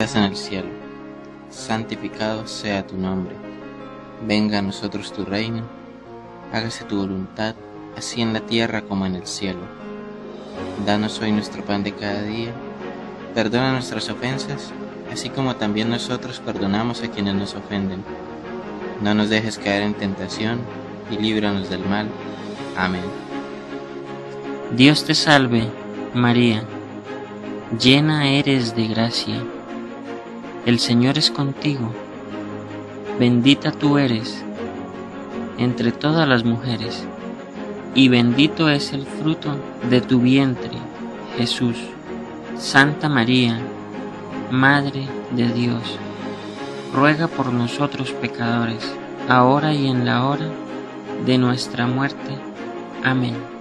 estás en el cielo, santificado sea tu nombre. Venga a nosotros tu reino, hágase tu voluntad, así en la tierra como en el cielo. Danos hoy nuestro pan de cada día, perdona nuestras ofensas, así como también nosotros perdonamos a quienes nos ofenden. No nos dejes caer en tentación, y líbranos del mal. Amén. Dios te salve, María, llena eres de gracia. El Señor es contigo, bendita tú eres entre todas las mujeres, y bendito es el fruto de tu vientre, Jesús. Santa María, Madre de Dios, ruega por nosotros pecadores, ahora y en la hora de nuestra muerte. Amén.